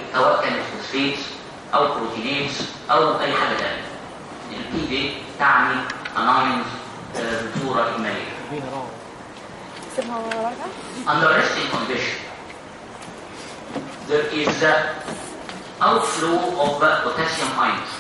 سواء كانت فوسفيتس او بروتينيز او اي حاجه ثانيه. البي دي تعني اناينز بصوره اجماليه. Under resting condition, there is outflow of potassium ions.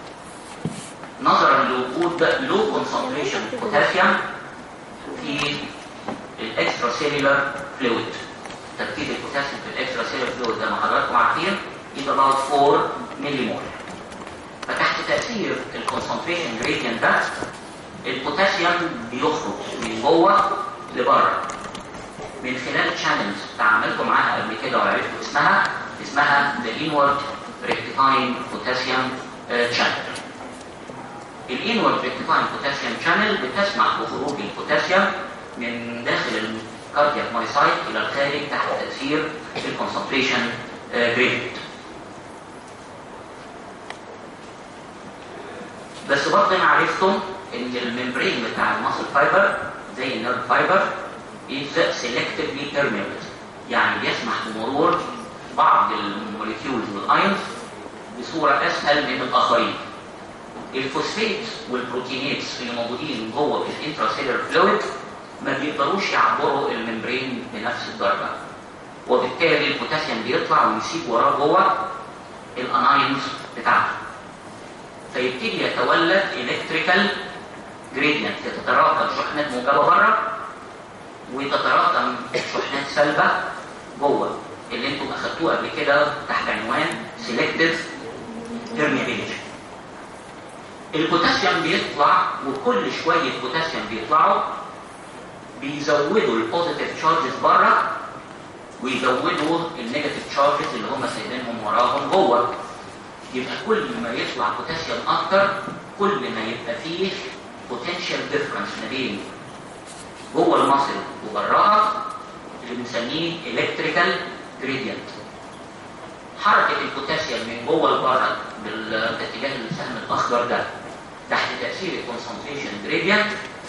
نظرا لوجود low concentration potassium في الاكسترا سيلولار فلويد. تركيز البوتاسيوم في الاكسترا سيلولار فلويد زي ما حضراتكم عارفين is about 4 ملي مول. فتحت تاثير الكونسنتريشن جريدينت ده البوتاسيوم بيخرج من جوه لبره من خلال تشانلز تعاملتوا معاها قبل كده وعرفتوا اسمها the inward rectifying potassium channel. الانورد rectifying potassium channel بتسمح بخروج البوتاسيوم من داخل الكاردياك مايسايت الى الخارج تحت تاثير الكونسنتريشن جريدينت. بس برضه انا عرفتم ان الممبرين بتاع الماسل فايبر زي النيرف فايبر is selectively permeable، يعني بيسمح بمرور بعض الموليكيولز والايونز بصوره اسهل من الاخرين. الفوسفيتس والبروتينيتس اللي موجودين جوه الانتراسيلر فلويد ما بيقدروش يعبروا الممبرين بنفس الدرجه، وبالتالي البوتاسيوم بيطلع ويسيب وراه جوه الانايونز بتاعته، فيبتدي يتولد الكتريكال جريدينت، تتراكم شحنات موجبه بره وتتراكم شحنات سلبه جوه، اللي انتم اخدتوه قبل كده تحت عنوان سيلكتيف بيرميابيليتي. البوتاسيوم بيطلع وكل شويه بوتاسيوم بيطلعوا بيزودوا البوزيتيف تشارجز بره ويزودوا النيجاتيف تشارجز اللي هم سايبينهم وراهم جوه. يبقى كل ما يطلع بوتاسيوم اكتر كل ما يبقى فيه بوتنشال ديفرنس ما بين جوه المصل وبراها اللي بنسميه الكتريكال جريدينت. حركه البوتاسيوم من جوه لبره بالاتجاه السهم الاخضر ده تحت تاثير الكونسنتريشن جريدينت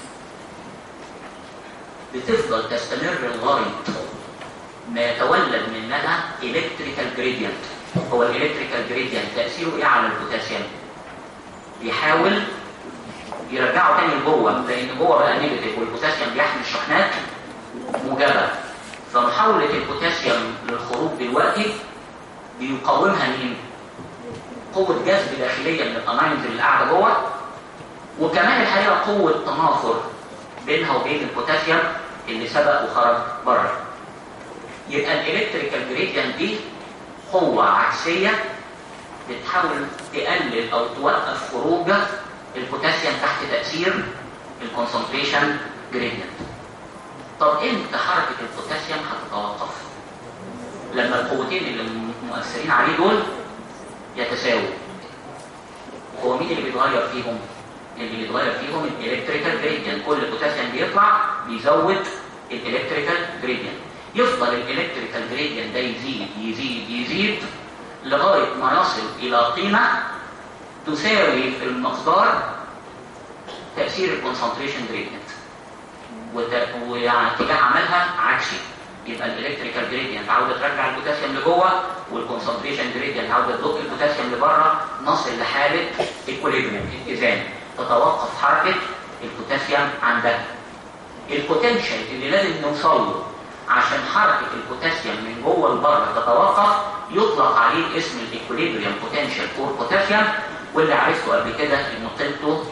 بتفضل تستمر لغايه ما يتولد منها الكتريكال جريدينت. هو الالكتريكال جريدينت تاثيره ايه على البوتاسيوم؟ بيحاول يرجعه تاني لجوه، لان جوه بقى نيجاتيف والبوتاسيوم بيحمل شحنات موجبه، فمحاوله البوتاسيوم للخروج دلوقتي بيقاومها مين؟ قوه جذب داخليه من الانايونز اللي قاعده جوه، وكمان الحقيقه قوه تنافر بينها وبين البوتاسيوم اللي سبق وخرج بره. يبقى الالكتريكال جريدينت دي قوه عكسيه بتحاول تقلل او توقف خروج البوتاسيوم تحت تاثير الكونسنتريشن جريدينت. طب امتى حركه البوتاسيوم هتتوقف؟ لما القوتين اللي مؤثرين عليه دول يتساووا. هو مين اللي بيتغير فيهم؟ اللي بيتغير فيهم الالكتريكال جريدينت. كل بوتاسيوم بيطلع بيزود الالكتريكال جريدينت، يفضل الالكتريكال جريدينت ده يزيد يزيد يزيد لغايه ما يصل الى قيمه تساوي في المقدار تاثير الكونسنتريشن جريدينت، ويعني اتجاه عملها عكسي. يبقى الالكتريكال جريدينت عاوزه ترجع البوتاسيوم لجوه والكونسنتريشن جريدينت عاوزه تدق البوتاسيوم لبره، نصل لحاله ايكوليبريم اتزان، تتوقف حركه البوتاسيوم عندها. البوتنشال اللي لازم نوصل له عشان حركه البوتاسيوم من جوه لبره تتوقف يطلق عليه اسم الايكوليبريم بوتنشال فور بوتاسيوم، واللي عرفته قبل كده انه قيمته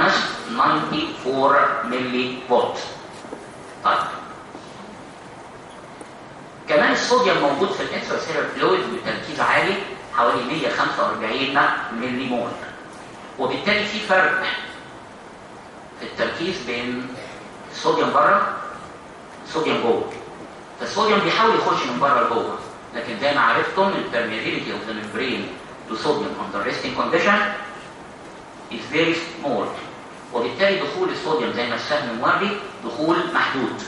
-94 ملي فولت. طيب كمان الصوديوم موجود في الانتراسيلر فلويد بتركيز عالي حوالي 145 ملي مول، وبالتالي في فرق في التركيز بين الصوديوم بره والصوديوم جوه. فالصوديوم بيحاول يخش من بره لجوه، لكن زي ما عرفتم البرميابيليتي اوف ذا ممبرين to sodium under resting condition is very small، وبالتالي دخول الصوديوم زي ما السهم موري دخول محدود.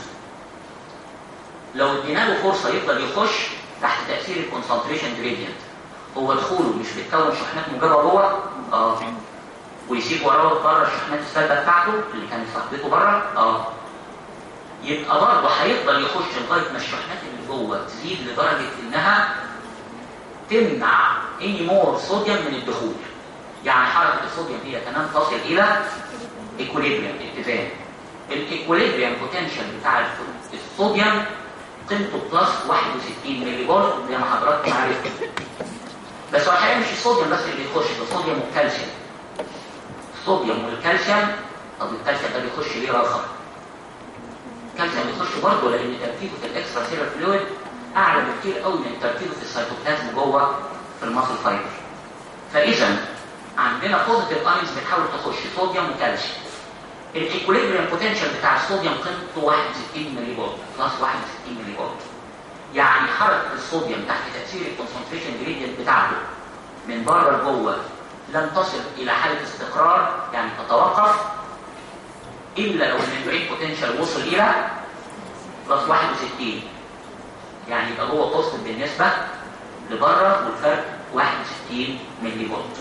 لو ادينا له فرصه يفضل يخش تحت تاثير الكونسنتريشن جريدينت، هو دخوله مش بيتكون شحنات موجبه جوه ويسيب وراه بره الشحنات السالبه بتاعته اللي كانت صاحبته بره يبقى برضه هيفضل يخش لغايه ما الشحنات اللي جوه تزيد لدرجه انها تمنع اي مور صوديوم من الدخول. يعني حركه الصوديوم هي كمان تصل الى ايكوليبريم، اتزان. الايكوليبريم بوتنشال بتاع الصوديوم قيمته بلس 61 ملي فولت زي ما حضراتكم عارفين. بس هو الحقيقه مش الصوديوم بس اللي بيخش، ده الصوديوم والكالسيوم. الصوديوم والكالسيوم، طب الكالسيوم ده بيخش ليه اخر؟ الكالسيوم بيخش برضه لان تركيزه في الاكسترا سيلر فلويد اعلى بكتير قوي من تركيزه في السيتوبلازم جوه في الماسل فايبر. فاذا عندنا بوزيتيف ايونز بتحاول تخش صوديوم وكالسيوم. الايكوليبريم بوتنشال بتاع الصوديوم قيمته 61 ملي فولت بلس 61 ملي فولت. يعني حركه الصوديوم تحت تاثير الكونسنتريشن جريدينت بتاعته من بره لجوه لن تصل الى حاله استقرار، يعني تتوقف الا لو الممبرين بوتنشال وصل الى بلس 61. يعني يبقى جوه بوزيتيف بالنسبه لبره والفرق 61 ملي فولت.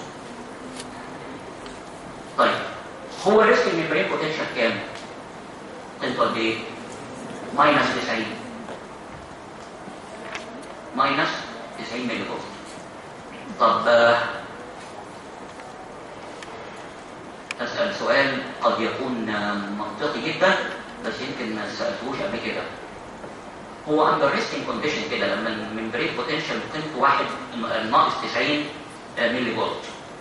طيب هو الريسك الممبرين بوتنشال كام؟ قيمته قد ايه؟ ماينس 90. ماينس 90 ملي فولت. طب اسال سؤال قد يكون منطقي جدا بس يمكن ما سالتهوش قبل كده. هو اندر ريستنج كونديشن كده لما الممبرين بوتنشال قيمته 1 ناقص 90 ملي فولت،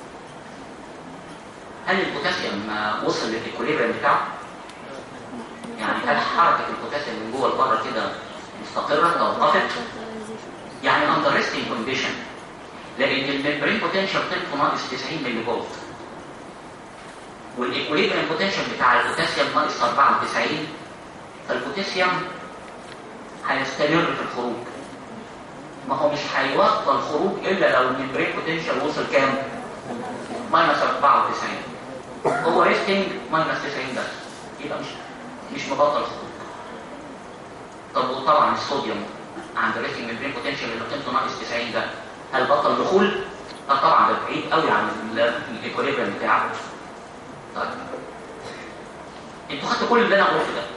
هل البوتاسيوم وصل للايكوليبريم بتاعه؟ يعني هل حركه البوتاسيوم من جوه لبره كده مستقره توقفت؟ يعني اندر ريستنج كونديشن لان الممبرين بوتنشال قيمته ناقص 90 ملي فولت والايكوليبريم بوتنشال بتاع البوتاسيوم ناقص 94، فالبوتاسيوم هيستمر في الخروج. ما هو مش هيوصل خروج الا لو الممبرين بوتنشال وصل كام؟ ماينس 94. هو ريستنج ماينس 90 بس، يبقى مش مبطل خروج. طب وطبعا الصوديوم عند ريستنج ممبرين بوتنشال اللي قيمته ناقص 90 ده هل بطل دخول؟ طبعا ده بعيد قوي عن الايكوليبريم بتاعه. طيب انتوا خدتوا كل اللي انا قلته ده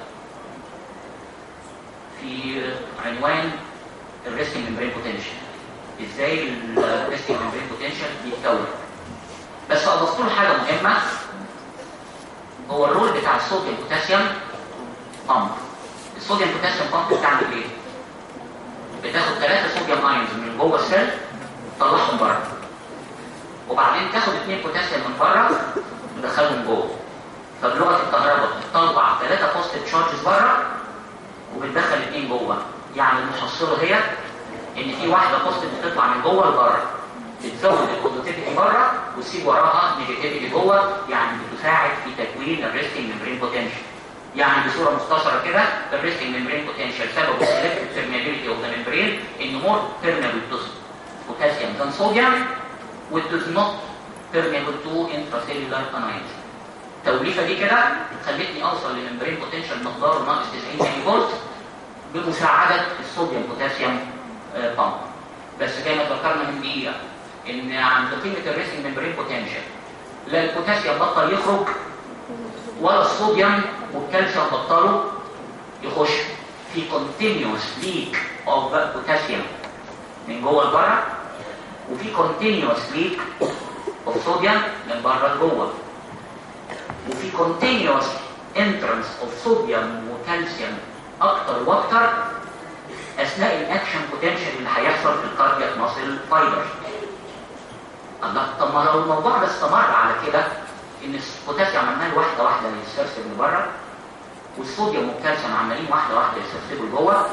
في عنوان الريستنج ممبرين بوتنشال، ازاي الريستنج ممبرين بوتنشال بيتكون. بس اضفت له حاجه مهمه، هو الرول بتاع الصوديوم بوتاسيوم بامب. الصوديوم بوتاسيوم بامب بتعمل ايه؟ بتاخد 3 صوديوم ايونز من جوه السيل تطلعهم بره، وبعدين تاخد 2 بوتاسيوم من بره تدخلهم جوه. فبلغه الكهرباء بتطلع 3 بوزيتيف تشارجز بره وبتدخل 2 جوه. يعني المحصله هي ان في واحده بوزيتيف بتطلع من جوه لبره بتزود البوزيتيفيتي بره وتسيب وراها نيجاتيفيتي جوه، يعني بتساعد في تكوين الريستنج ممبرين بوتنشال. يعني بصوره مختصره كده الريستنج ممبرين بوتنشال سببه السلكتيف بيرميابيليتي اوف ذا ممبرين ان مور بيرميبل تو بوتاسيوم ذان صوديوم وdoes not permeable to intracellular ions. التوليفه دي كده خلتني اوصل لممبرين بوتنشال مقداره ناقص 90 ملي فولت بمساعده الصوديوم بوتاسيوم بامب. بس زي ما ذكرنا من دقيقه ان عند قيمه الريستنج ممبرين بوتنشال لا البوتاسيوم بطل يخرج ولا الصوديوم والكالسيوم بطلوا يخش. في continuous leak of potassium من جوه لبره، وفي continuous leak of sodium من بره لجوه، وفي continuous entrance of sodium وكالسيوم اكتر واكتر اثناء الاكشن بوتنشال اللي هيحصل في الكاردياك ماسل فايبر. الله، طب ما لو الموضوع ده استمر على كده ان البوتاسيوم عمال واحده واحده يسترسل لبره والصوديوم والكالسيوم عمالين واحده واحده يسترسلوا لجوه،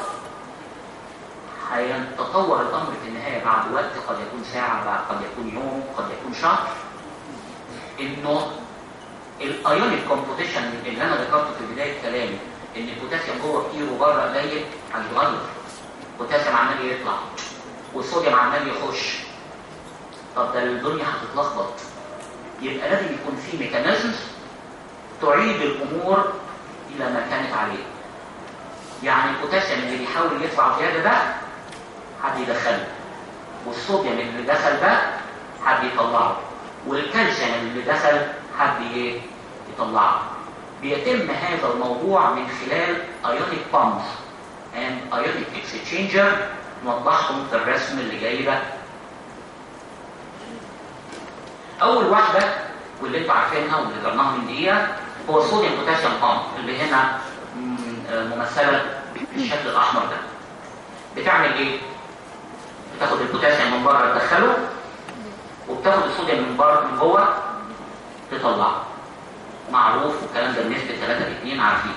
هيتطور الامر في النهايه بعد وقت قد يكون ساعه، بعد قد يكون يوم، قد يكون شهر، انه الايونيك كومبوزيشن اللي انا ذكرته في بدايه كلامي ان البوتاسيوم جوه كتير وبره قليل هيتغير. البوتاسيوم عمال يطلع والصوديوم عمال يخش، طب ده الدنيا هتتلخبط. يبقى لازم يكون في ميكانيزمز تعيد الامور الى ما كانت عليه. يعني البوتاسيوم اللي بيحاول يطلع زياده ده حد يدخله، والصوديوم اللي دخل ده حد يطلعه، والكالسيوم اللي دخل حد يطلعه. بيتم هذا الموضوع من خلال ايونيك بامبس and ionic exchanger نوضحهم في الرسم اللي جاي ده. اول واحده واللي انتوا عارفينها واللي ذكرناها من دقيقه هو الصوديوم بوتاسيوم بامب اللي هنا ممثله بالشكل الاحمر ده. بتعمل ايه؟ بتاخد البوتاسيوم من بره تدخله، وبتاخد الصوديوم من جوه تطلعه. معروف والكلام ده بنسبه 3:2 عارفين.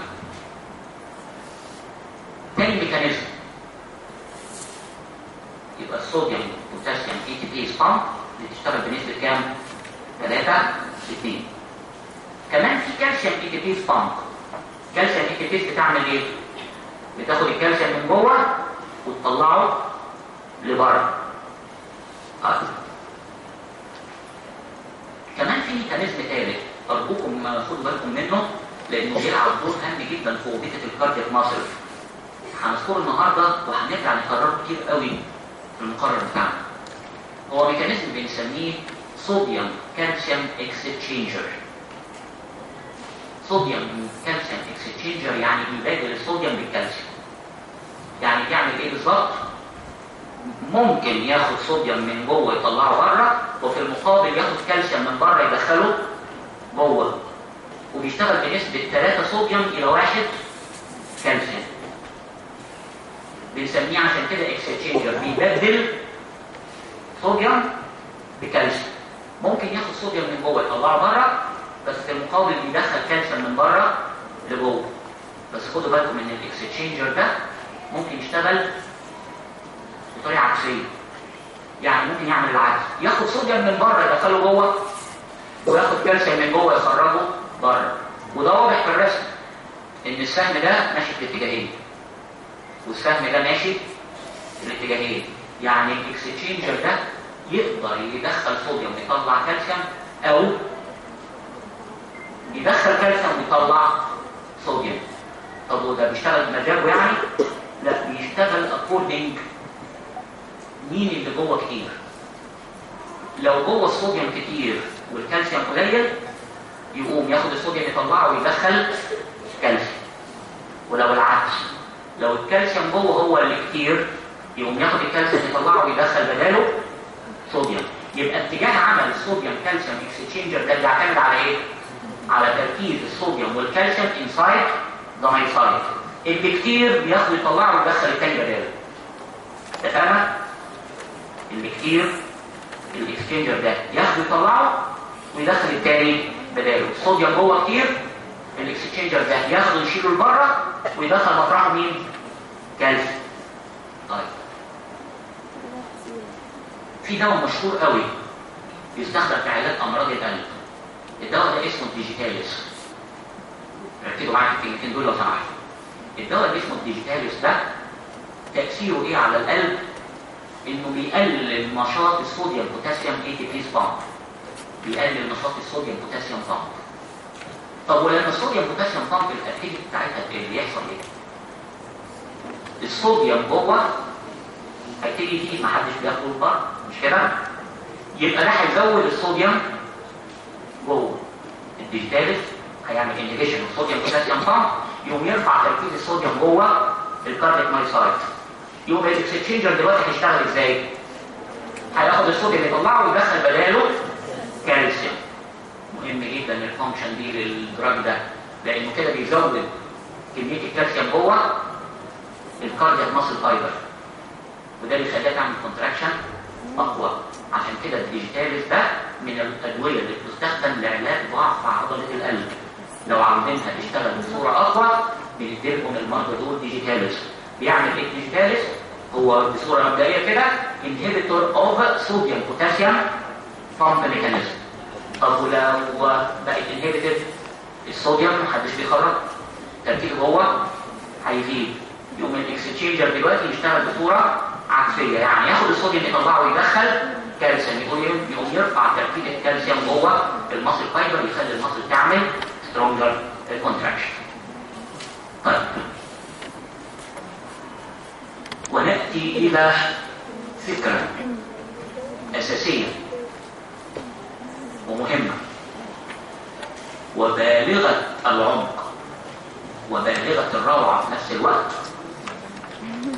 تاني ميكانيزم يبقى الصوديوم بوتاسيوم اي تي بي بامب بتشتغل بنسبه كام؟ 3:2. كمان في كالسيوم اي تي بي بامب. كالسيوم اي تي بي بتعمل ايه؟ بتاخد الكالسيوم من جوه وتطلعه لبره. كمان في ميكانيزم ثالث ارجوكم خدوا بالكم منه لانه بيلعب دور هام جدا في وظيفه الكاردياك ماسل. هنذكره النهارده وهنرجع نكرره كتير قوي في المقرر بتاعنا. هو ميكانيزم بنسميه صوديوم كالسيوم اكستشينجر. صوديوم كالسيوم اكستشينجر يعني بيبادل الصوديوم بالكالسيوم. يعني بيعمل ايه بالظبط؟ ممكن ياخد صوديوم من جوه يطلعه بره، وفي المقابل ياخد كالسيوم من بره يدخله جوه، وبيشتغل بنسبه 3 صوديوم الى 1 كالسيوم. بنسميه عشان كده اكستشينجر، بيبدل صوديوم بكالسيوم. ممكن ياخد صوديوم من جوه يطلعه بره، بس في المقابل بيدخل كالسيوم من بره لجوه. بس خدوا بالكم ان الاكستشينجر ده ممكن يشتغل بطريقه عكسيه. يعني ممكن يعمل العكس، ياخد صوديوم من بره يدخله جوه، وياخد كالسيوم من جوه يخرجه بره. وده واضح في الرسم ان السهم ده ماشي في الاتجاهين والسهم ده ماشي في الاتجاهين. يعني الاكستشينجر ده يقدر يدخل صوديوم ويطلع كالسيوم، او يدخل كالسيوم ويطلع صوديوم. طب وده بيشتغل بمزاجه يعني؟ لا، بيشتغل اكوردنج مين اللي جوه كتير. لو جوه الصوديوم كتير والكالسيوم قليل يقوم ياخد الصوديوم يطلعه ويدخل كالسيوم. ولو العكس، لو الكالسيوم جوه هو اللي كتير يقوم ياخد الكالسيوم يطلعه ويدخل بداله صوديوم. يبقى اتجاه عمل الصوديوم كالسيوم اكستشينجر ده بيعتمد على ايه؟ على تركيز الصوديوم والكالسيوم انسايد ذا مايوسايت. اللي كتير بياخد يطلعه ويدخل التاني بداله. اتفقنا؟ اللي كتير الاكستشينجر ده ياخد يطلعه ويدخل التاني بداله. الصوديوم جوه كتير، الاكستشينجر ده ياخده يشيله لبره ويدخل مطرحه مين؟ كالسيوم. طيب في دواء مشهور قوي بيستخدم في علاج امراض القلب. الدواء ده اسمه الديجيتاليس. ركزوا معايا في الكلمتين دول لو سمحتوا. الدواء اللي اسمه الديجيتاليس ده تاثيره ايه على القلب؟ انه بيقلل نشاط الصوديوم بوتاسيوم اي تي بي بامب. بيقلل نشاط الصوديوم بوتاسيوم بامب. طب ولما الصوديوم بوتاسيوم بامب الاكتيفيتي بتاعتها اللي يحصل ايه؟ الصوديوم جوه هيبتدي يزيد، محدش بياخده بره، مش كده؟ يبقى ده هيزود الصوديوم جوه. الديجيتاليس هيعمل انهبيشن الصوديوم بوتاسيوم بامب، يقوم يرفع تركيز الصوديوم جوه الكاردياك مايوسايت. يبقى الاكستشينجر دلوقتي هيشتغل ازاي؟ هياخد الصوديوم يطلعه ويدخل بداله كالسيوم. مهم جدا الفانكشن دي للدراج ده، لانه كده بيزود كميه الكالسيوم جوه الكاردياك ماسل فايبر، وده بيخليها تعمل كونتراكشن اقوى. عشان كده الديجيتاليس ده من الادويه اللي بتستخدم لعلاج ضعف عضله القلب. لو عاوزينها تشتغل بصوره اقوى بنديلهم المرضى دول ديجيتاليس. بيعمل ايه الديجيتاليس؟ هو بصوره مبدئيه كده انهبيتور اوف صوديوم بوتاسيوم بامب ميكانيزم. طب ولو بقت انهبيتد الصوديوم محدش بيخرج، تركيزه جوه هيزيد. يقوم الاكستشينجر دلوقتي يشتغل بصوره عكسيه، يعني ياخد الصوديوم يطلعه ويدخل كالسيوم، يقوم يرفع تركيز الكالسيوم جوه الماسل فايبر، يخلي الماسل تعمل سترونجر كونتراكشن. طيب وناتي الى فكره اساسيه ومهمه وبالغه العمق وبالغه الروعه في نفس الوقت،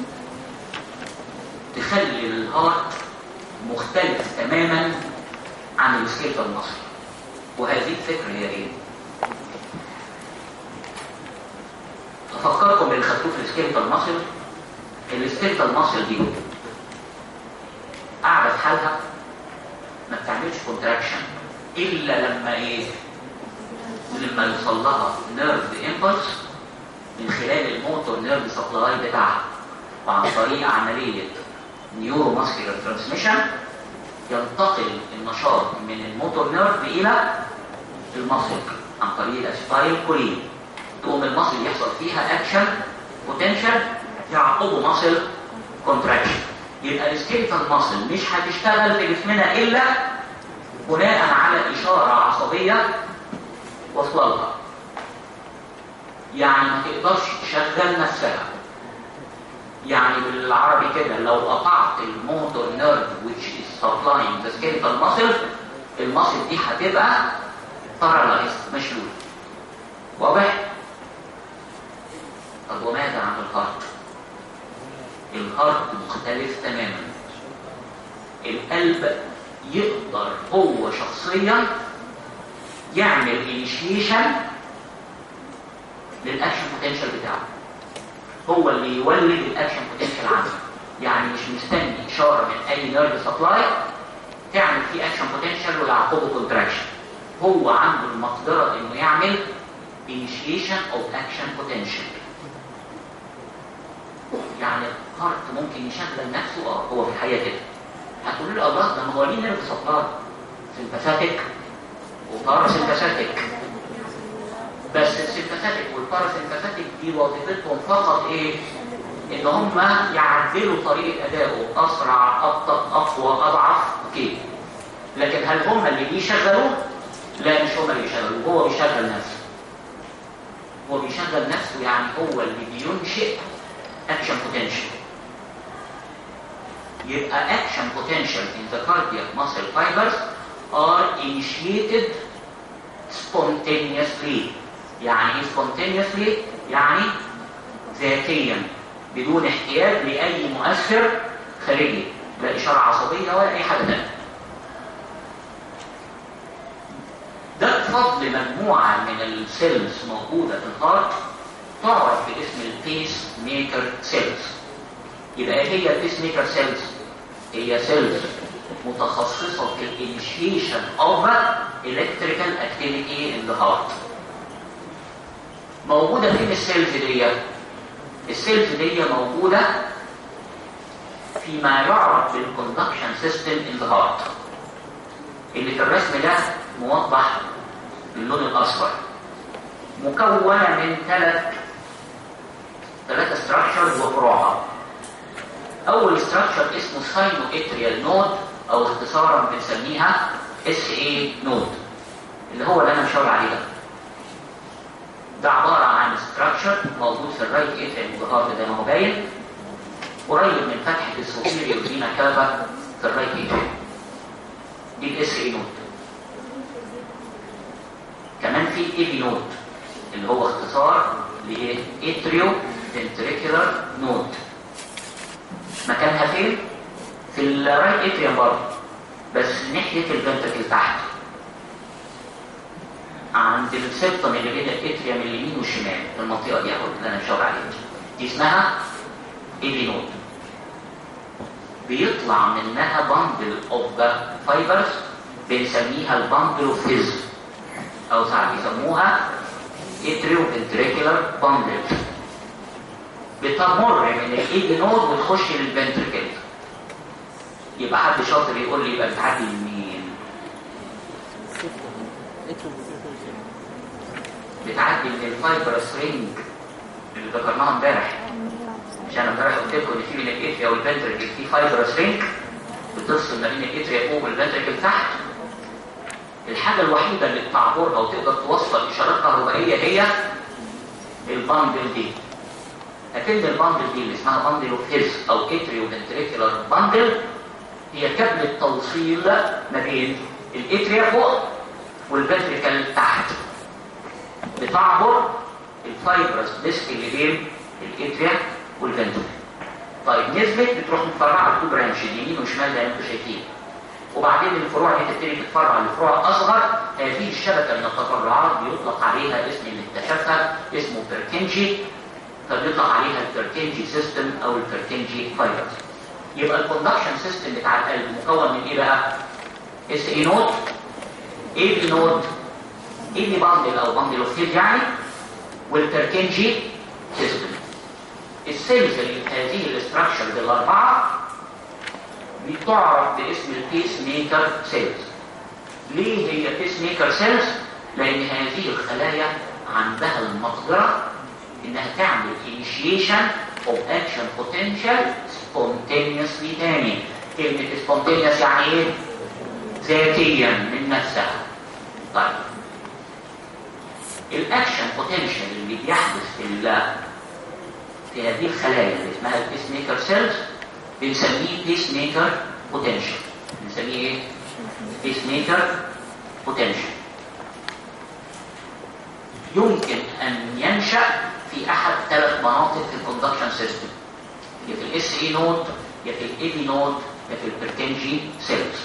تخلي الهارت مختلف تماما عن السكيلتال ماسل. وهذه الفكره هي ايه؟ افكركم باللي خدتوه في السكيلتال ماسل. السكيلتال ماسل دي قاعده في حالها ما بتعملش كونتراكشن الا لما ايه؟ لما يوصل لها نيرف امبلس من خلال الموتور نيرف سبلاي بتاعها، وعن طريق عمليه نيورو ماسكولار ترانسميشن ينتقل النشاط من الموتور نيرف الى المصل عن طريق الاسيتايل كولين. تقوم المصل يحصل فيها اكشن بوتنشال يعقبه مصل كونتراكشن. يبقى السكيلتال ماسل مش هتشتغل في جسمنا الا بناء على اشاره عصبيه واصله لها. يعني ما تقدرش تشغل نفسها. يعني بالعربي كده لو قطعت الموتور نيرف which is supplying the skeletal muscle، المصل دي هتبقى paralyzed مشلول. واضح؟ طب وماذا عن الهارت؟ الهارت مختلف تماما. القلب يقدر هو شخصيا يعمل انيشيشن للاكشن بوتنشال بتاعه، هو اللي يولد الاكشن بوتنشال عنده. يعني مش مستني اشاره من اي نيرف سبلاي تعمل فيه اكشن بوتنشال ويعقبه كونتراكشن. هو عنده المقدره انه يعمل initiation of action potential. يعني الهارت ممكن يشغل نفسه. هو في الحقيقه كده. هتقول لي الله ده ما هو ليه نيرف سبلاي سمباثيك وباراسمباثيك، بس السمباثيك والباراسمباثيك دي وظيفتهم فقط ايه؟ ان هم يعدلوا طريقه ادائه، اسرع، ابطا، اقوى، اضعف، اوكي. لكن هل هم اللي بيشغلوه؟ لا، مش هم اللي بيشغلوه، هو بيشغل نفسه. هو بيشغل نفسه، يعني هو اللي بينشئ اكشن بوتنشال. يبقى action potential in the cardiac muscle fibers are initiated spontaneously. يعني ايه spontaneously؟ يعني ذاتيا بدون احتياج لأي مؤثر خارجي، لا إشارة عصبية ولا أي حاجة تانية. ده بفضل مجموعة من السيلز موجودة في الهارت تعرف باسم البيس ميكر سيلز. يبقى هي البيس ميكر سيلز هي سيلز متخصصة في الانيشيشن اوف الكتريكال اكتيفيتي ان ذا هارت. موجودة فين السيلز دي؟ السيلز دي موجودة فيما يعرف بالكوندكشن سيستم ان ذا هارت، اللي في الرسم ده موضح باللون الاصفر. مكونة من ثلاثة ستراكشرز وفروعها. اول ستراكشر اسمه ساينو اتريال نود، او اختصارا بنسميها SA نود، اللي هو اللي انا مشاور عليه ده. ده عباره عن ستراكشر موجود في الرايت اتريال متهارت زي ما هو باين، قريب من فتحه السوبيريور فينا كافا في الرايت اتريال. دي الSA نود. كمان في AV نود اللي هو اختصار لاتريو فنتريكولار نود. مكانها فين؟ في الرايت اتريوم برضه، بس ناحيه الفنتركل تحت، عند السبتم اللي بين الاتريوم اليمين والشمال، في المنطقه دي اهو اللي انا مشاور عليها. دي اسمها ايفي نود. بيطلع منها باندل اوف ذا فايبرز بنسميها الباندل اوف هيز، او ساعات بيسموها اتريو فنتريكولار باندل. بتمر من الايدي نود وتخش للفنتركل. يبقى حد شاطر يقول لي يبقى بتعدي لمين؟ بتعدي من الفايبرس رينج اللي ذكرناها امبارح. مش انا امبارح قلت لكم ان في من الاتريا والفنتركل في فايبرس رينج بتفصل ما بين الاتريا فوق والفنتركل تحت. الحاجه الوحيده اللي بتعبرها وتقدر توصل اشارات كهربائيه هي الباندل دي. لكن الباندل دي اللي اسمها باندل اوف هيز او اتريو فنتريكولار باندل هي كابل التوصيل ما بين الاتريا فوق والفنتريكل تحت. بتعبر الفايبرس ديسك اللي بين الاتريا والفنتريكل. طيب نزلت بتروح متفرعه تو برانش يمين وشمال زي ما انتم شايفين. وبعدين الفروع دي تبتدي تتفرع لفروع اصغر. هذه الشبكه من التفرعات بيطلق عليها اسم اللي اكتشفها اسمه بيركنجي، فبيطلق عليها البيركنجي سيستم او البيركنجي فايبرز. يبقى الكوندكشن سيستم بتاع القلب مكون من ايه بقى؟ اس اي نود، اي بي نود، اي بي باندل او باندل اوف فيلد يعني، والبيركنجي سيستم. السيلز اللي في هذه الاستراكشرز الاربعه بتعرف باسم البيس ميكر سيلز. ليه هي بيس ميكر سيلز؟ لان هذه الخلايا عندها المقدره انها تعمل initiation of action potential spontaneously. تاني كلمه spontaneous يعني ايه؟ ذاتيا من نفسها. طيب الاكشن بوتنشال اللي بيحدث في هذه الخلايا اللي اسمها البيس ميكر سيلز بنسميه بيس ميكر بوتنشال. بنسميه ايه؟ بيس ميكر بوتنشال. يمكن ان ينشأ في احد ثلاث مناطق في الكوندكشن سيستم، يا في الاس اي نود، يا في الاي بي نود، يا في البيركنجي سيلز.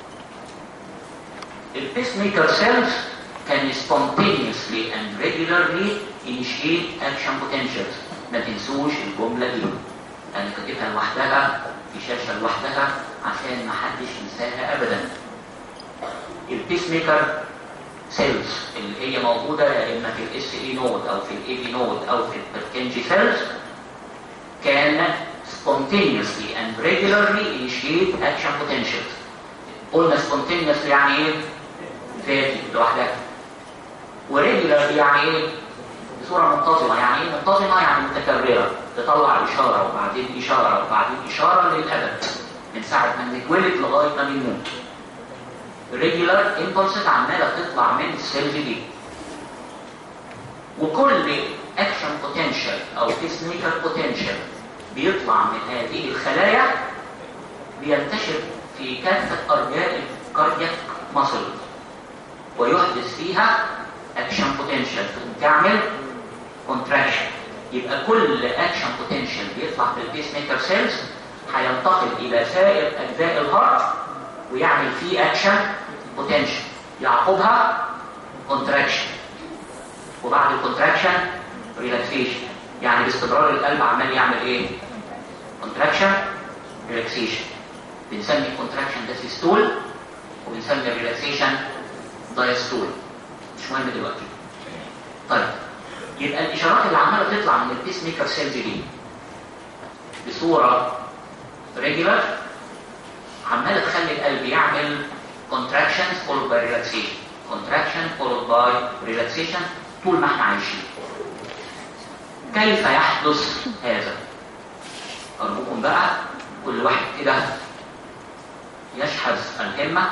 البيس ميكر سيلز can spontaneously and regularly initiate action potentials. ما تنسوش الجملة دي، أنا كاتبها لوحدها في شاشة لوحدها عشان ما حدش ينساها أبدا. البيس ميكر سيلز اللي هي موجودة يا إما في الاس اي نود أو في الاي بي نود أو في البيركنجي سيلز can spontaneously and regularly initiate action potentials. قلنا spontaneously يعني إيه؟ ذاتي لوحدها. وريجولار يعني ايه؟ بصوره منتظمه. يعني ايه منتظمه؟ يعني متكرره، تطلع اشاره وبعدين اشاره وبعدين اشاره للابد من ساعه ما نتولد لغايه ما نموت. ريجولار امبلسز عماله تطلع من السيلز دي. وكل اكشن بوتنشال او بيس ميكر بوتنشال بيطلع من هذه الخلايا بينتشر في كافه ارجاء الكاردياك ماسل ويحدث فيها اكشن بوتنشال تعمل كونتراكشن. يبقى كل اكشن بوتنشال بيطلع في البيس ميكر سيلز هينتقل الى سائر اجزاء الهارت ويعمل فيه اكشن بوتنشال يعقبها كونتراكشن، وبعد الكونتراكشن ريلاكسيشن. يعني باستمرار القلب عمال يعمل ايه؟ كونتراكشن ريلاكسيشن. بنسمي الكونتراكشن ده سيستول وبنسمي الريلاكسيشن دايستول. مش مهم دلوقتي. طيب يبقى الاشارات اللي عماله تطلع من البيس ميكر سيلز دي بصوره ريجولار عماله تخلي القلب يعمل contractions followed by relaxation، contraction followed by relaxation طول ما احنا عايشين. كيف يحدث هذا؟ ارجوكم بقى كل واحد كده يشحذ الهمه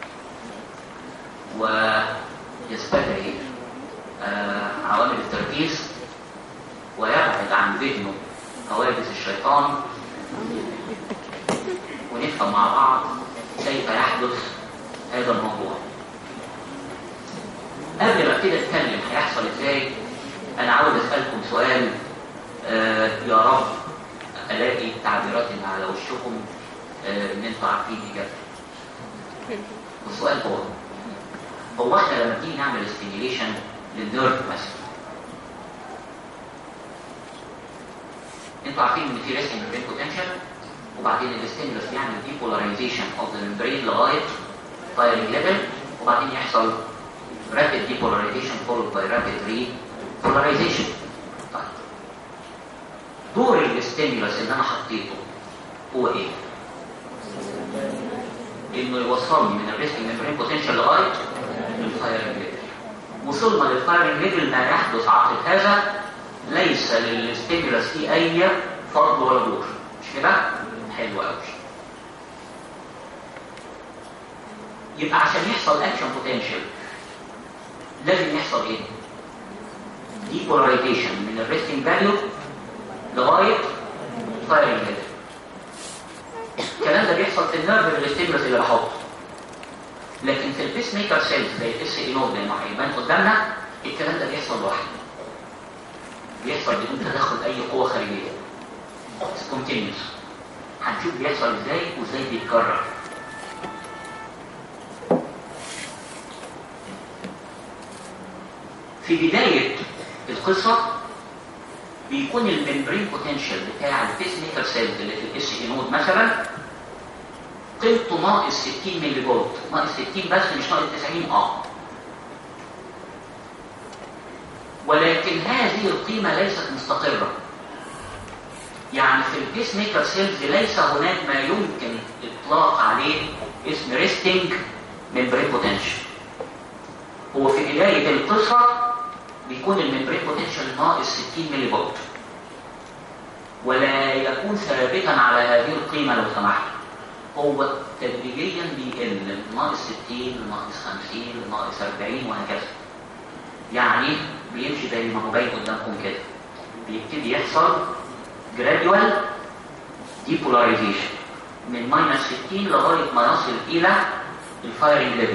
ويستدعي عوامل التركيز ويبعد عن ذهنه حوادث الشيطان، ونفهم مع بعض كيف يحدث هذا الموضوع. قبل ما ابتدي اتكلم هيحصل ازاي، انا عاوز اسالكم سؤال يا رب الاقي التعبيرات اللي على وشكم ان انتوا عارفين اجابته. والسؤال هو احنا لما بنيجي نعمل ستيميوليشن للنيرف مثلا، انتوا عارفين ان في ريسنج ممبرين بوتنشال وبعدين الستيمولس بيعمل ديبولاريزيشن اوف ذا ممبرين لغايه فايرنج ليفل وبعدين يحصل رابيد ديبولاريزيشن فولود باي رابيد ريبولاريزيشن. طيب دور الستيمولس اللي انا حطيته هو ايه؟ انه يوصلني من الريسنج ممبرين بوتنشال لغايه الفايرنج ليفل. وصلنا للفايرنج ليفل، ما يحدث عقب هذا ليس للستيمولس فيه اي فرض ولا دور. مش كده؟ حلو قوي. يبقى عشان يحصل اكشن بوتنشال لازم يحصل ايه؟ ديبولاريزيشن من الريستنج فاليو لغايه فايرنج ليفل. الكلام ده بيحصل في النيرف الستيمولس اللي بحطه، لكن في البيس ميكر سيلز زي الاس اي نود اللي هيبان قدامنا الكلام ده بيحصل لوحده، بيحصل بدون تدخل اي قوه خارجيه، سبونتينيوس. هنشوف بيحصل ازاي وازاي بيتكرر. في بداية القصة بيكون الممبرين بوتنشال بتاع البيس ميكر سيلز اللي في الاس اي نود مثلا قيمته ناقص 60 ملي فولت، ناقص 60 بس مش ناقص 90. ولكن هذه القيمة ليست مستقرة. يعني في البيس ميكر سيلز ليس هناك ما يمكن اطلاق عليه اسم ريستنج ممبرين بوتنشال. هو في بداية القصة بيكون الممبرين بوتنشال ناقص 60 ملي فولت، ولا يكون ثابتا على هذه القيمة لو سمحت. هو تدريجيا بيقل من ناقص 60 لناقص 50 لناقص 40 وهكذا. يعني بيمشي زي ما هو باين قدامكم كده، بيبتدي يحصل gradual depolarization من ماينس 60 لغاية ما يصل إلى الفايرنج ليفل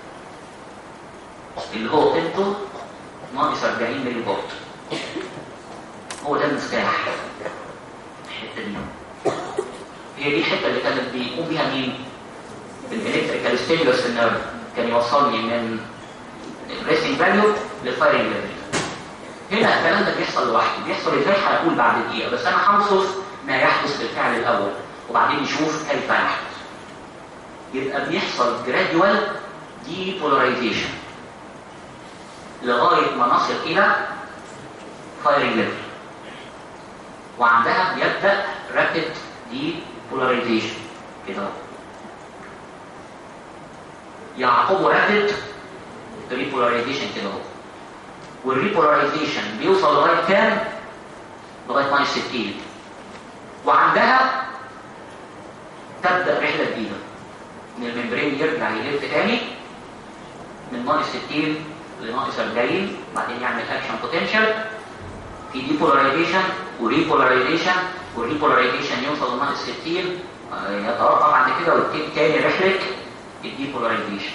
اللي هو قيمته ناقص 40 ملي فولت. هو ده المفتاح. الحتة دي هي دي الحتة اللي كانت بيقوم بيها مين؟ الالكتريكال ستيمولس النيرف، كان يوصلني من الريستنج فاليو للفايرنج ليفل. هنا الكلام ده بيحصل لوحده. بيحصل ازاي هقول بعد دقيقة، بس انا هوصف ما يحدث بالفعل الاول وبعدين نشوف كيف يحدث. يبقى بيحصل gradual depolarization لغاية ما نصل إلى firing level، وعندها بيبدأ rapid depolarization كده، يعقبه rapid repolarization كده. والريبولاريزيشن بيوصل لغاية كام؟ لغاية ناقص 60. وعندها تبدأ رحلة جديدة من الممبرين يرجع يلف تاني من ناقص 60 لناقص 40، بعدين يعمل اكشن بوتنشال في ديبولاريزيشن وريبولاريزيشن، والريبولاريزيشن يوصل لناقص 60 يتوقف عند كده ويبتدي تاني رحلة الديبولاريزيشن.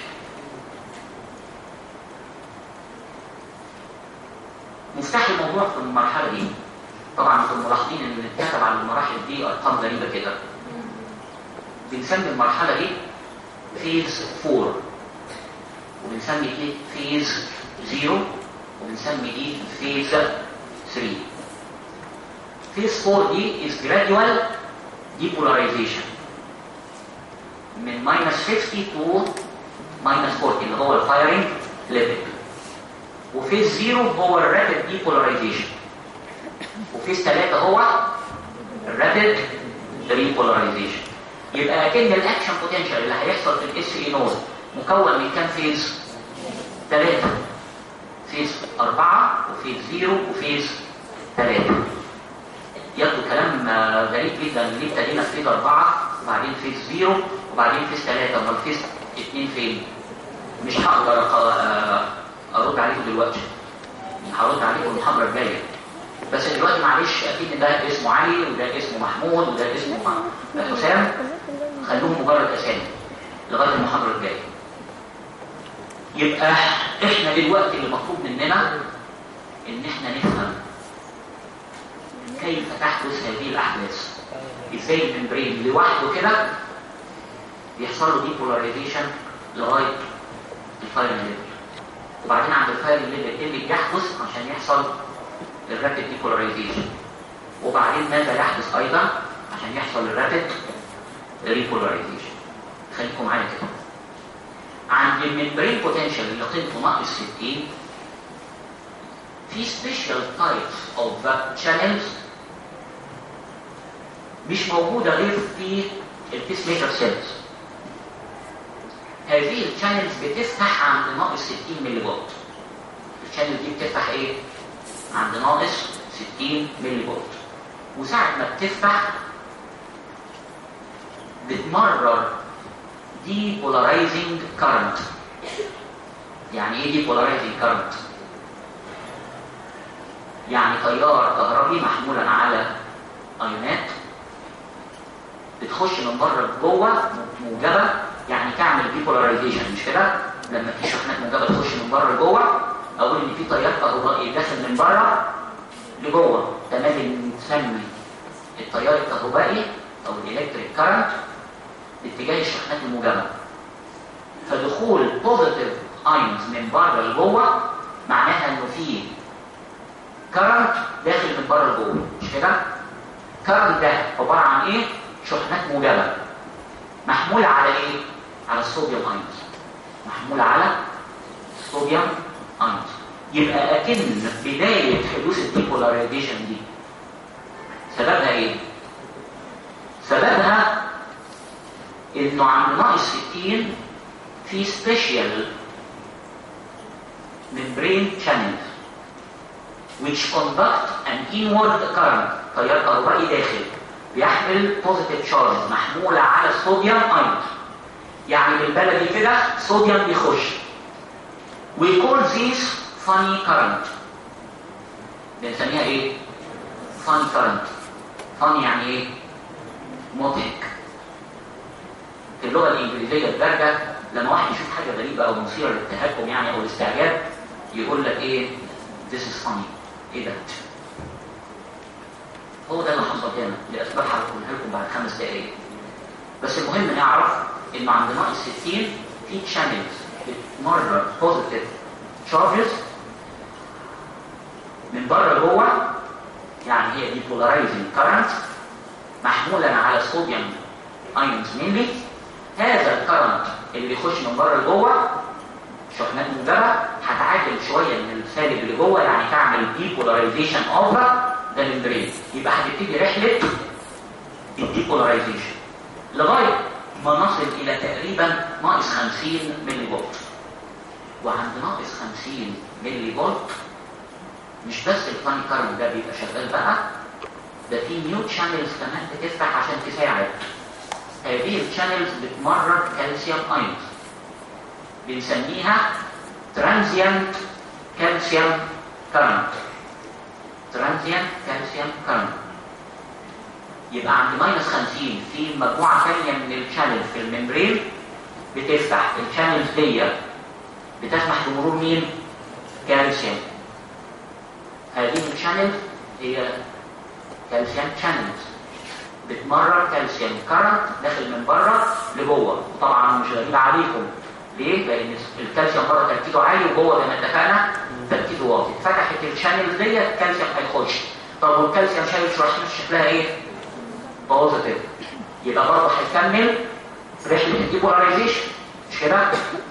مفتاح الموضوع في المرحلة دي طبعا انتم ملاحظين ان اتكتب على المراحل دي ارقام غريبة كده. بنسمي المرحلة دي فيز 4، وبنسمي دي فيز 0، وبنسمي دي فيز 3. فيز 4 دي is gradual depolarization من minus 50 to minus 40 اللي هو الفايرنج ليفل. وفيز 0 هو الرابid depolarization. وفيز 3 هو الرابid repolarization. يبقى اكن الاكشن بوتنشال اللي هيحصل في الاس اي نود مكون من كام فيز؟ 3، فيز 4 وفيز 0 وفيز 3. يبدو كلام غريب جدا. ليه ابتدينا في فيز 4 وبعدين فيز 0 وبعدين فيز 3؟ امال فيز 2 فين؟ مش هقدر ارد عليكم دلوقتي، هرد عليكم المحاضره الجايه. بس دلوقتي معلش اكيد ده اسمه علي وده اسمه محمود وده اسمه حسام، خلوهم مجرد اسامي لغايه المحاضره الجايه. يبقى احنا دلوقتي اللي مطلوب مننا ان احنا نفهم كيف تحدث هذه الاحداث. ازاي الممبرين لوحده كده بيحصل له ديبولاريزيشن لغايه الفايرنج ليفل، وبعدين عند الفايرنج ليفل ايه اللي يحدث عشان يحصل الرابيد ديبولاريزيشن، وبعدين ماذا يحدث ايضا عشان يحصل الرابيد ريبولاريزيشن. خليكم معايا كده. عند الممبرين بوتنشال اللي قيمته ناقص 60 في سبيشال تايبس اوف شانلز مش موجوده غير في البيس ميكر سيلز. هذه الشانلز بتفتح عند ناقص 60 ملي فولت. الشانل دي بتفتح ايه؟ عند ناقص 60 ملي فولت. وساعة ما بتفتح بتمرر depolarizing current. يعني ايه depolarizing current؟ يعني تيار كهربي محمولا على ايونات بتخش من بره لجوه موجبه، يعني تعمل depolarization مش كده؟ لما في شحنات موجبه تخش من بره لجوه اقول ان في تيار كهربائي داخل من بره لجوه، تمام. نسمي التيار الكهربائي او الالكتريك كارنت باتجاه الشحنات الموجبه. فدخول بوزيتيف ايونز من بره لجوه معناها انه في كارنت داخل من بره لجوه، مش كده؟ كارنت ده عباره عن ايه؟ شحنات موجبه محموله على ايه؟ على الصوديوم ايونز، محموله على الصوديوم ايونز. يبقى اكن بدايه حدوث الديبولاريزيشن دي سببها ايه؟ سببها انه عند ناقص 60 في سبيشال membrane channel which conduct an inward current، تيار كهربائي داخل بيحمل positive charge محمولة على الصوديوم ايون. يعني بالبلدي كده صوديوم بيخش. we call this funny current. بنسميها ايه؟ funny current. funny يعني ايه؟ مضحك. في اللغة الإنجليزية الدارجة لما واحد يشوف حاجة غريبة أو مثيرة للتهكم يعني أو الاستعجاب يقول لك إيه؟ This is funny. إيه ده؟ هو ده اللي حصل هنا لأسباب هقولها لكم بعد 5 دقايق. بس المهم نعرف إنه عند ناقص 60 في channels بتمرر positive charges من بره لجوه، يعني هي depolarizing current محمولا على الصوديوم ايونز mainly. هذا الكرنت اللي بيخش من بره لجوه شحنات موجبه هتعادل شويه من السالب اللي جوه، يعني تعمل ديبولاريزيشن اوف ذا ممبرين. يبقى هتبتدي رحله الديبولاريزيشن لغايه ما نصل الى تقريبا ناقص 50 ملي فولت. وعند ناقص 50 ملي فولت مش بس الفاني كارنت ده بيبقى شغال بقى، ده في نيو شانلز كمان بتفتح عشان تساعد. هذه الشانلز بتمرر كالسيوم ايونز بنسميها ترانزيانت كالسيوم كارنت. ترانزيانت كالسيوم كارنت. يبقى عند ماينس 50 في مجموعه ثانيه من الشانلز في الممبرين بتفتح. الشانلز دي بتسمح بمرور مين؟ كالسيوم. هذه الشانلز هي كالسيوم شانلز بتمرر كالسيوم كارنت داخل من بره لجوه. وطبعا مش غريبه عليكم ليه؟ لان الكالسيوم بره تركيزه عالي وجوه زي ما اتفقنا تركيزه واطي. فتحت الشانلز دي الكالسيوم هيخش. طب والكالسيوم شكلها ايه؟ بوزيتيف. يبقى برضه هيكمل رحله الديبولاريزيشن، مش كده؟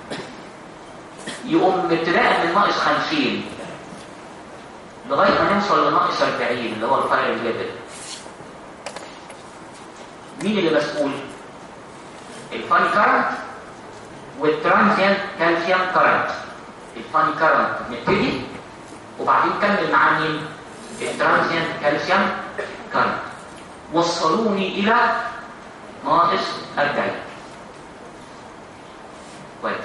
يقوم ابتداء من ناقص 50 لغايه ما نوصل لناقص 40 اللي هو الفاير ليفل. مين اللي مسؤول؟ الفاني كارنت والترانزيانت كالسيوم كارنت. الفاني كارنت نبتدي وبعدين كمل مع مين؟ الترانزيانت كالسيوم كارنت. وصلوني الى ناقص 40. كويس.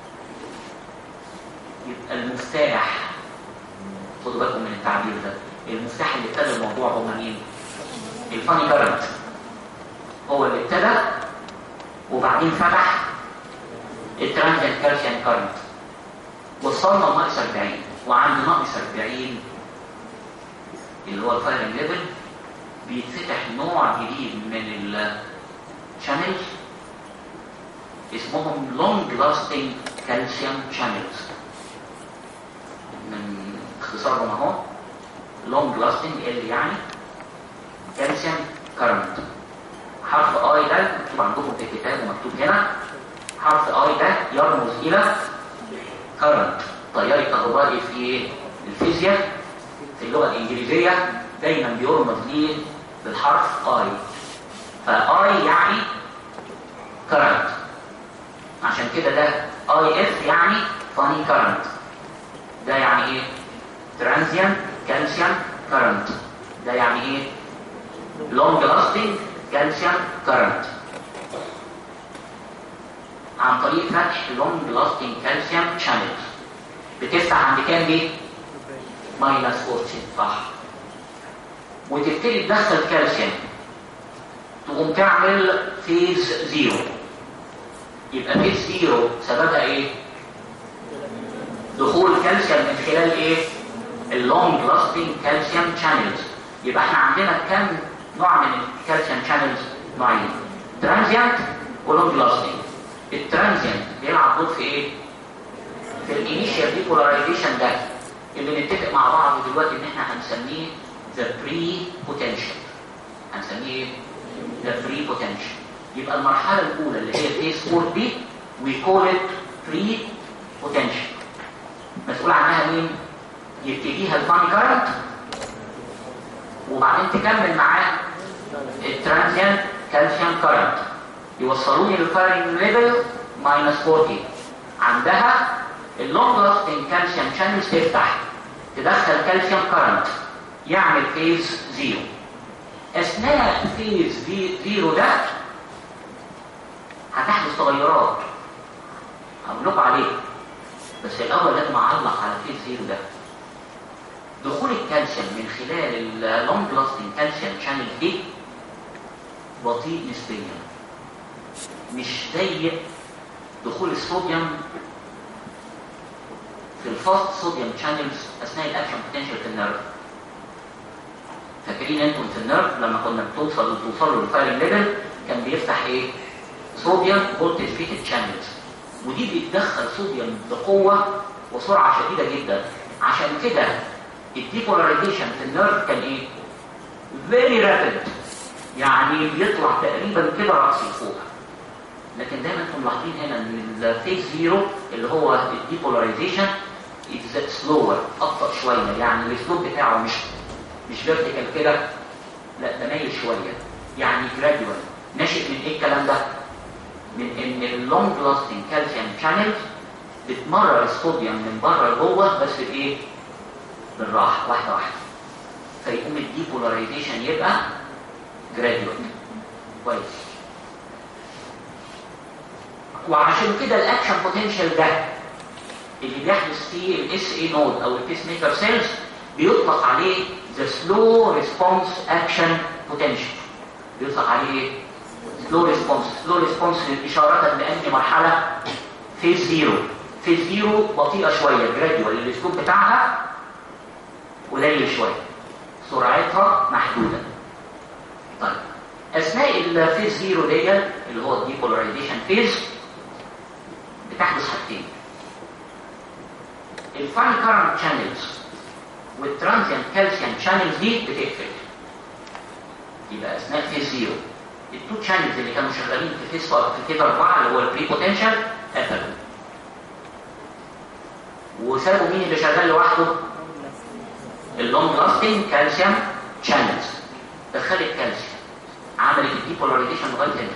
يبقى المفتاح، خدوا بالكم من التعبير ده، المفتاح اللي ابتدى الموضوع هو مين؟ الفاني كارنت هو اللي ابتدى وبعدين فتح الترانزيانت كالسيوم كارنت. وصلنا لناقص 40. وعند ناقص 40 اللي هو الفايرنج ليفل بيتفتح نوع جديد من الشانلز اسمهم لونج لاستنج كالسيوم شانلز. من اختصارهم اهو لونج لاستنج اللي يعني كالسيوم كارنت. حرف اي ده مكتوب عندكم في الكتاب ومكتوب هنا. حرف اي ده يرمز الى كارنت، تيار كهربائي في الفيزياء في اللغه الانجليزيه دايما بيرمز ليه بالحرف اي. فاي يعني كارنت، عشان كده ده اي اف يعني فاني كارنت. ده يعني ايه؟ ترانزيانت كالسيوم كارنت. ده يعني ايه؟ لونج لاستنج كالسيوم كارنت. عن طريق فتح لونج لاستنج كالسيوم شانلز بتفتح عند كام دي؟ ماينس 40. صح. وتبتدي تدخل كالسيوم تقوم تعمل فيز زيرو. يبقى فيز زيرو سببها ايه؟ دخول كالسيوم من خلال ايه؟ اللونج لاستنج كالسيوم شانلز. يبقى احنا عندنا كام نوع من الكالسيوم شانلز؟ نوعين، ترانزيانت ولونج لاستنج. الترانزيانت بيلعب دور في ايه؟ في الانيشال ديبولاريزيشن ده اللي نتفق مع بعض دلوقتي ان احنا هنسميه the pre-potential. هنسميه the pre-potential. يبقى المرحلة الأولى اللي هي phase 4 دي we call it pre-potential. مسؤول عنها مين؟ يبتديها الفاني كارنت وبعدين تكمل معاه الترانزيانت كالسيوم كارنت، يوصلوني للفايرنج ليفل -40. عندها اللونج لاستنج كالسيوم شانلز تفتح تدخل كالسيوم كارنت يعمل فيز 0. اثناء فيز 0 ده هتحدث تغيرات هقول لكم عليه، بس الاول لازم اعلق على فيز 0 ده. دخول الكالسيوم من خلال اللونج لاستنج كالسيوم شانل دي بطيء نسبيا، مش زي دخول الصوديوم في الفاست صوديوم شانلز اثناء الاكشن بوتنشال في النيرف. فاكرين انتم في النيرف لما كنا توصلوا للفايرنج ليفل كان بيفتح ايه؟ صوديوم فولتج فيتد شانلز، ودي بيتدخل صوديوم بقوه وسرعه شديده جدا. عشان كده الديبولاريزيشن في النيرف كان ايه؟ فيري رابيد، يعني بيطلع تقريبا كده راسي فوق. لكن دايما انتم ملاحظين هنا ان الفيز 0 اللي هو الديبولاريزيشن سلور، ابطا شويه، يعني الاسلوب بتاعه مش فيرتيكال كده، لا ده مايل شويه، يعني جراديوال. ناشئ من ايه الكلام ده؟ من ان اللونج لاستنج كالسيوم شانلز بتمرر الصوديوم من بره لجوه، بس بايه؟ بالراحه، واحده واحده، فيقوم الديبولاريزيشن يبقى جراديوال. كويس. وعشان كده الاكشن بوتنشال ده اللي بيحدث فيه الاس اي نود او البيس ميكر سيلز بيطلق عليه ذا سلو ريسبونس اكشن بوتنشال. بيطلق عليه ايه؟ سلو ريسبونس. سلو ريسبونس اشاره لان مرحله فيز 0. فيز 0 بطيئه شويه، جراديوال، الاسلوب بتاعها قليل شويه، سرعتها محدوده. طيب اثناء الفيز 0 دي اللي هو الديبولاريزيشن فيز بتحدث حاجتين: الفاين كارنت شانلز والترانزيانت كالسيوم شانلز دي بتقفل. يبقى اثناء فيز 0 التو شانلز اللي كانوا شغالين في فيز 4 اللي هو البري بوتنشال قفلوا، وسابوا مين اللي شغال لوحده؟ اللونج لاستنج كالسيوم شانلز. دخلت كالسيوم، عملت الديبولاريزيشن لغايه هنا.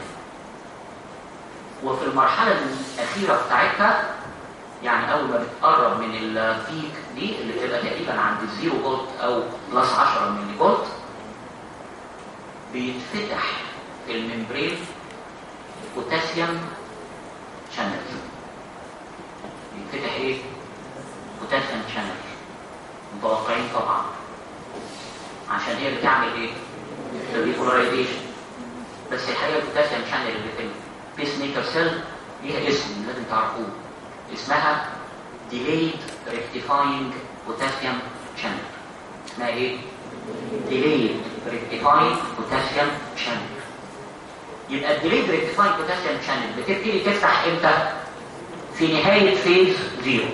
وفي المرحله الاخيره بتاعتها، يعني اول ما بتقرب من البيك دي اللي بتبقى تقريبا عند 0 فولت او بلس 10 ملي فولت، بيتفتح في الممبرين بوتاسيوم شانل. بيتفتح ايه؟ بوتاسيوم شانل. متوقعين طبعا عشان هي بتعمل ايه؟ الديبولاريزيشن. بس الحقيقه البوتاسيوم شانل اللي في البيس ميكر سيل ليها اسم لازم تعرفوه، اسمها delayed rectifying potassium channel. اسمها ايه؟ delayed rectifying potassium channel. يبقى delayed rectifying potassium channel بتبتدي تفتح امتى؟ في نهاية فيز 0.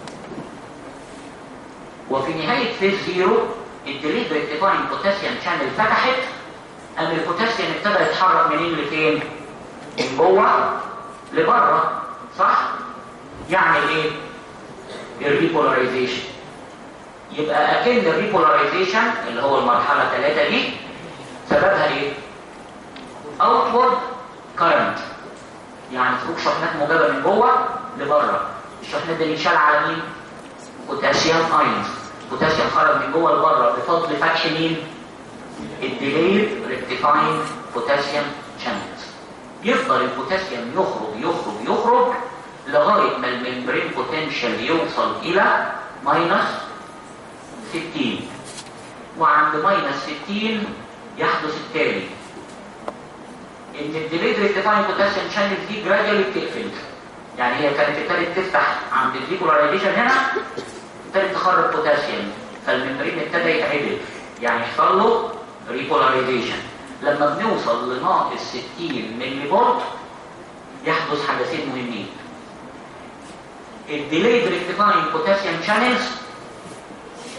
وفي نهاية فيز 0 الdelayed rectifying potassium channel فتحت، أن البوتاسيوم ابتدى يتحرك منين لفين؟ من جوه لبره، صح؟ يعمل ايه؟ الريبولاريزيشن. يبقى اكن الريبولاريزيشن اللي هو المرحله 3 دي سببها ايه؟ اوتورد كارنت، يعني خروج شحنات موجبه من جوه لبره. الشحنات دي اللي اتشال على مين؟ بوتاسيوم ايونز. بوتاسيوم خرج من جوه لبره بفضل فتح مين؟ الديليد ريكتيفاينج بوتاسيوم شانلز. يفضل البوتاسيوم يخرج لغاية ما الممبرين بوتنشال يوصل إلى -60، وعند -60 يحدث التالي: إن الديليد ريكتيفاينج بوتاسيوم شانل دي جراديالي بتقفل. يعني هي كانت ابتدت تفتح عند الديبولاريزيشن هنا، ابتدت تخرج بوتاسيوم، فالممبرين ابتدى يتعدل، يعني يحصل له ريبولاريزيشن. لما بنوصل لناقص 60 ملي فولت يحدث حدثين مهمين: الديليد ريكتيفاينج بوتاسيوم شانلز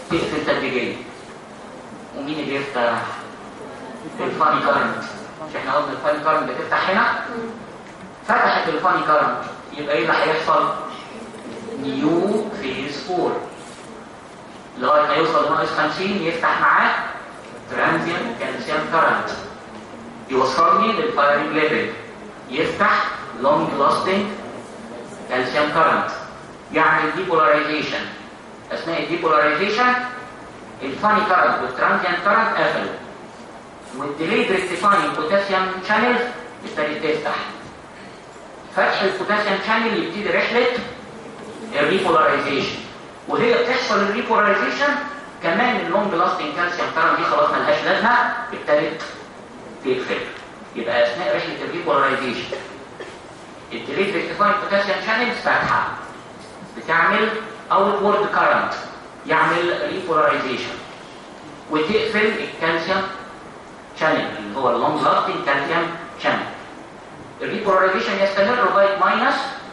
تقفل تدريجيا. ومين اللي يفتح؟ الفاني كارنت. مش احنا قلنا الفاني كارنت بتفتح هنا؟ فتحت الفاني كارنت، يبقى ايه اللي هيحصل؟ نيو فيز 4 لغايه ما يوصل لناقص 50 يفتح معاه ترانزيان كالسيوم كارنت يوصلني للفايرنج ليفل، يفتح لونج لاستنج كالسيوم كارنت، يعمل ديبولاريزيشن. اثناء الديبولاريزيشن الفاني كارنت والترانزيان كارنت قفلوا، والديليد ريكتيفاينج بوتاسيوم شانلز ابتدت تفتح. فتح البوتاسيوم شانل يبتدي رحله الريبولاريزيشن، وهي بتحصل الريبولاريزيشن كمان اللونج لاستنج كالسيوم كارنت دي خلاص ملهاش لازمه ابتدت تقفل. يبقى اثناء رحله الريبولاريزيشن الديليد ريكتيفاينج بوتاسيوم شانلز فاتحه بتعمل اوتورد كارنت يعمل ريبولاريزيشن وتقفل الكالسيوم شانل اللي هو اللونج لاستنج كالسيوم شانل. الريبولاريزيشن يستمر لغايه ماينس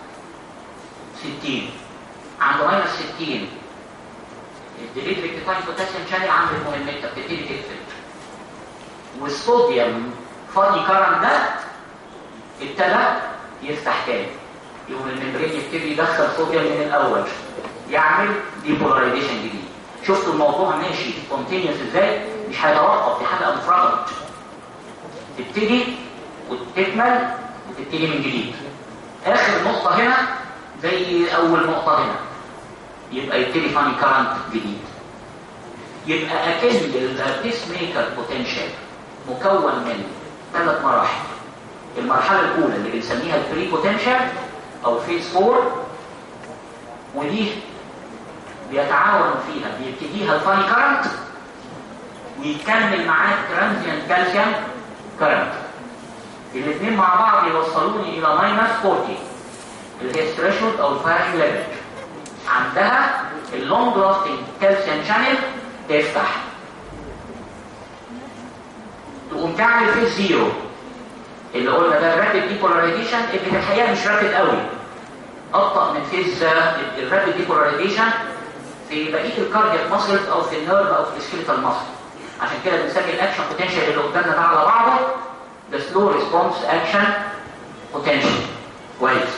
60. عند ماينس 60 الديليد ريكتيفاينج بوتاسيوم شانل عند مهمتها بتبتدي تقفل، والصوديوم فاني كارنت ده ابتدى يفتح تاني. يقوم الممبرين يبتدي يدخل صوديوم من الاول يعمل ديبولاريزيشن جديد. شفتوا الموضوع ماشي كونتينيوس ازاي؟ مش هيتوقف، دي حاجه انفرادت تبتدي وتكمل وتبتدي من جديد. اخر نقطه هنا زي اول نقطه هنا، يبقى يبتدي فاني كارنت جديد. يبقى اكن البيس ميكر بوتنشال مكون من 3 مراحل. المرحله الاولى اللي بنسميها البري بوتنشال او فيز 4، ودي بيتعاون فيها بيبتديها الفاني كارنت ويكمل معاه ترانزيان كالسيوم كارنت. الاثنين مع بعض يوصلوني الى ماينس 40 اللي هي الثريشولد او الفايرنج ليفل. عندها اللونج لاستنج كالسيوم شانل تفتح، تقوم تعمل فيز 0 اللي قلنا ده الرابيد ديبولاريزيشن اللي في الحقيقه مش رابيد قوي، ابطا من فيز الرابيد ديبولاريزيشن في بقيه الكاردياك ماسلز او في النيرف او في السكيلتال ماسل. عشان كده بنسمي الاكشن بوتنشال اللي قدامنا ده على بعضه ده سلو ريسبونس اكشن بوتنشال. كويس.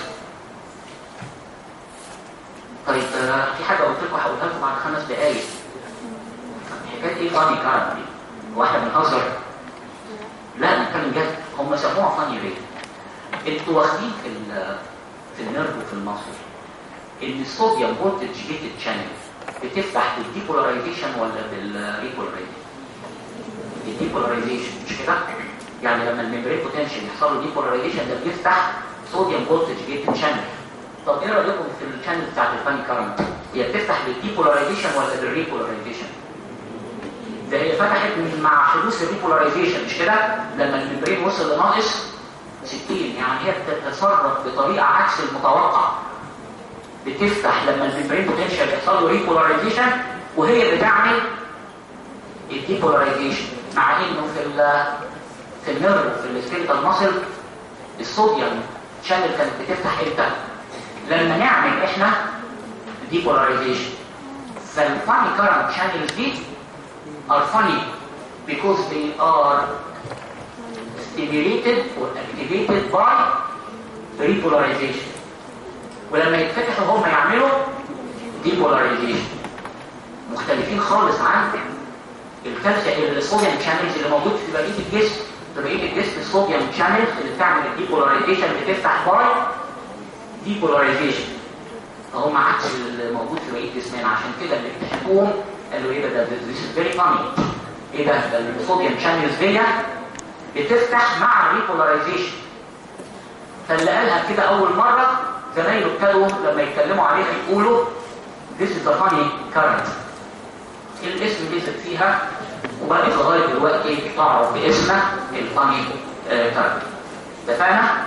طيب في حاجه قلت لكم هقولها لكم بعد 5 دقائق. حكايه ايه فاني كارنت دي؟ هو احنا بنهزر؟ لا نتكلم جد. هم سموها فاني ليه؟ انتوا واخدين في النيرف وفي المصل ان الصوديوم فولتج جيتد شانل بتفتح بالديبولاريزيشن ولا بالريبولاريزيشن؟ الديبولاريزيشن مش كده؟ يعني لما الممبرين بوتنشال يحصل له ديبولاريزيشن ده بيفتح صوديوم فولتج جيتد شانل. طب ايه رايكم في الشانل بتاعت الفاني كارنت؟ هي بتفتح بالديبولاريزيشن ولا بالريبولاريزيشن؟ ده هي فتحت مع حدوث الريبولاريزيشن مش كده؟ لما الممبرين وصل لناقص 60 يعني هي بتتصرف بطريقه عكس المتوقع. بتفتح لما الممبرين بوتنشال يحصل له ريبولاريزيشن وهي بتعمل الديبولاريزيشن، مع انه في النيرف وفي السكيلتال ماسل الصوديوم شانل كانت بتفتح امتى؟ لما نعمل احنا ديبولاريزيشن. فالفاني كارنت شانلز دي are funny because they are stimulated or activated by repolarization. ولما يتفتحوا هم يعملوا depolarization. مختلفين خالص عن الصوديوم شانلز اللي موجود في بقيه الجسم. في بقيه الجسم الصوديوم شانلز اللي بتعمل الديبولاريزيشن بتفتح باي ديبولاريزيشن، فهم عكس اللي موجود في بقيه جسمنا. عشان كده اللي اكتشفوهم قالوا ايه ده this is very funny. ايه ده الصوديوم شانلز دي بتفتح مع الريبولاريزيشن. فاللي قالها كده اول مره زمايله ابتدوا لما يتكلموا عليها يقولوا this is the funny current. الاسم نزل فيها وبقت لغايه دلوقتي تعرف باسمها الفاني كارنت. اتفقنا؟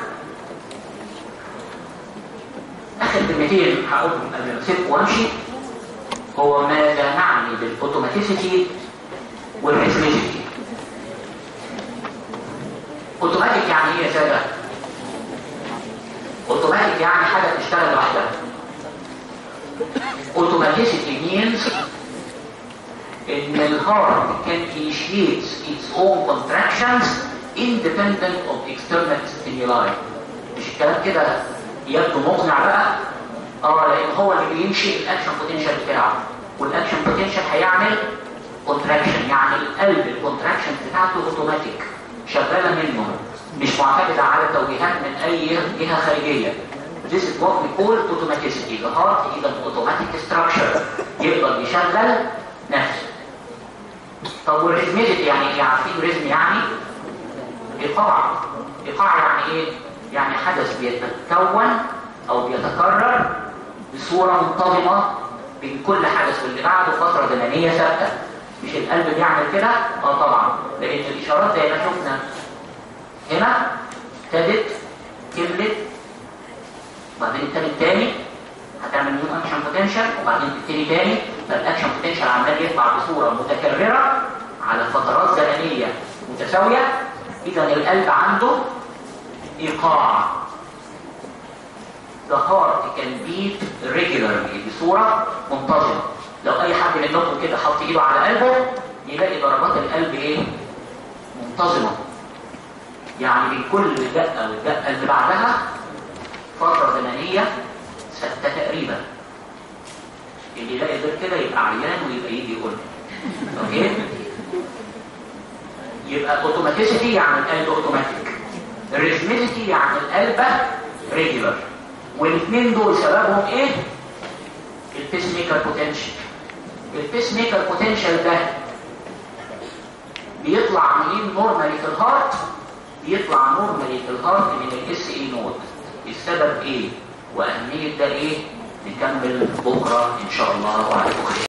اخر كلمتين هقولهم قبل ما اسيبكم وامشي هو ماذا نعني بالاوتوماتيسيتي والريتميسيتي. اوتوماتيك يعني ايه يا ساده؟ اوتوماتيك يعني حاجه تشتغل لوحدها. اوتوماتيسيتي means heart can initiate its own contractions independent of external stimuli. مش الكلام كده يبدو مقنع بقى؟ لان هو اللي بينشئ الاكشن بوتنشال بتاعه، والاكشن بوتنشال هيعمل كونتراكشن، يعني القلب الكونتراكشن بتاعته اوتوماتيك شغاله منه، مش معتمده على توجيهات من اي جهه خارجيه. This is what we call automaticity. The heart is an automatic structure. يقدر يشغل نفسه. طب والريزميديتي يعني ايه؟ عارفين ريزم يعني؟ ايقاع. ايقاع يعني ايه؟ يعني حدث بيتكون او بيتكرر بصوره منتظمه بين كل حدث واللي بعده فتره زمنيه ثابته. مش القلب بيعمل كده؟ طبعا، لان الاشارات زي ما شفنا هنا ابتدت كملت وبعدين ابتدت تاني هتعمل نيو اكشن بوتنشال وبعدين تبتدي تاني، فالاكشن بوتنشال عمال يطلع بصوره متكرره على فترات زمنيه متساويه. اذا القلب عنده ايقاع. The heart can beat regularly بصوره منتظمه. لو اي حد منكم كده حط ايده على قلبه يلاقي ضربات القلب ايه؟ منتظمه. يعني بين كل دقه والدقه اللي بعدها فتره زمنيه ثابته تقريبا. اللي يلاقي غير كده يبقى عيان ويبقى يجي يقول اوكي. يبقى اوتوماتيسيتي يعني القلب اوتوماتيك، الريزميديتي يعني القلب ريجولار، والاثنين دول سببهم ايه؟ البيس ميكر بوتنشال. البيس ميكر بوتنشال ده بيطلع منين نورمالي في الهارت؟ بيطلع نورمالي في الهارت من الاس اي نود. السبب ايه واهميه ده ايه؟ نكمل بكره ان شاء الله وعليكم خير.